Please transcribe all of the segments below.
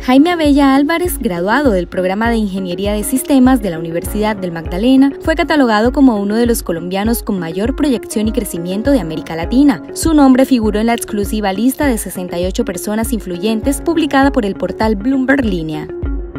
Jaime Abella Álvarez, graduado del programa de Ingeniería de Sistemas de la Universidad del Magdalena, fue catalogado como uno de los colombianos con mayor proyección y crecimiento de América Latina. Su nombre figuró en la exclusiva lista de 68 personas influyentes publicada por el portal Bloomberg Línea.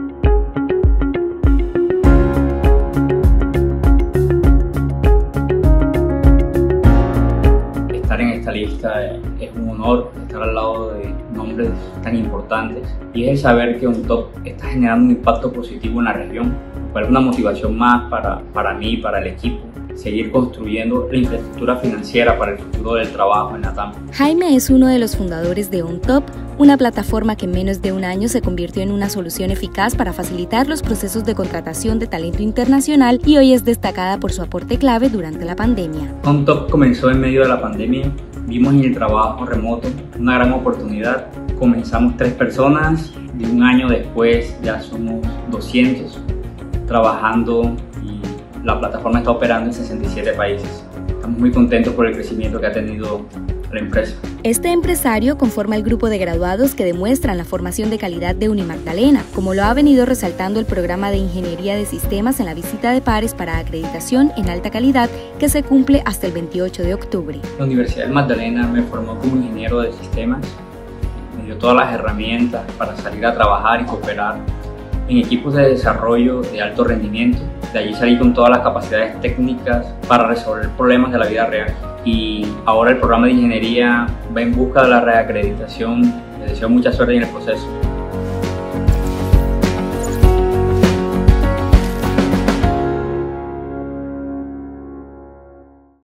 Estar en esta lista es un honor, estar al lado de nombres tan importantes, y es el saber que UNTOP está generando un impacto positivo en la región, lo cual es una motivación más para mí y para el equipo, seguir construyendo la infraestructura financiera para el futuro del trabajo en LATAM. Jaime es uno de los fundadores de UNTOP, una plataforma que en menos de un año se convirtió en una solución eficaz para facilitar los procesos de contratación de talento internacional y hoy es destacada por su aporte clave durante la pandemia. UNTOP comenzó en medio de la pandemia. Vimos en el trabajo remoto una gran oportunidad. Comenzamos 3 personas y un año después ya somos 200 trabajando y la plataforma está operando en 67 países. Estamos muy contentos por el crecimiento que ha tenido la empresa. Este empresario conforma el grupo de graduados que demuestran la formación de calidad de Unimagdalena, como lo ha venido resaltando el programa de Ingeniería de Sistemas en la visita de pares para acreditación en alta calidad que se cumple hasta el 28 de octubre. La Universidad del Magdalena me formó como ingeniero de sistemas, me dio todas las herramientas para salir a trabajar y cooperar en equipos de desarrollo de alto rendimiento. De allí salí con todas las capacidades técnicas para resolver problemas de la vida real. Y ahora el programa de ingeniería va en busca de la reacreditación. Les deseo mucha suerte en el proceso.